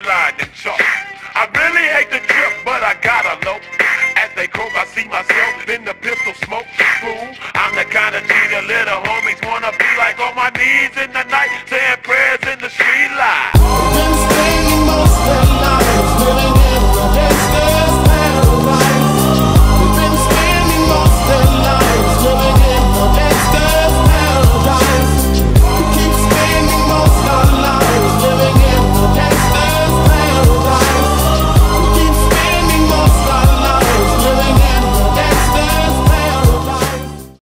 line and chalk. I really hate the trip, but I gotta low. As they croak, I see myself in the pistol smoke. Fool, I'm the kind of G the little homies wanna be like on my knees in the night, saying prayers.